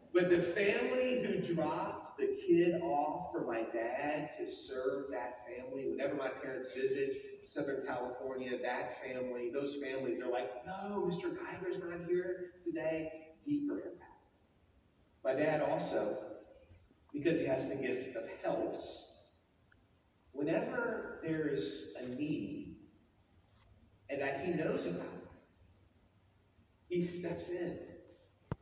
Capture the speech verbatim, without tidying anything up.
But the family who dropped the kid off for my dad to serve that family, whenever my parents visit Southern California, that family, those families are like, no, Mister Geiger's not here today. Deeper impact. My dad also, because he has the gift of helps, whenever there's a need and that he knows about, he steps in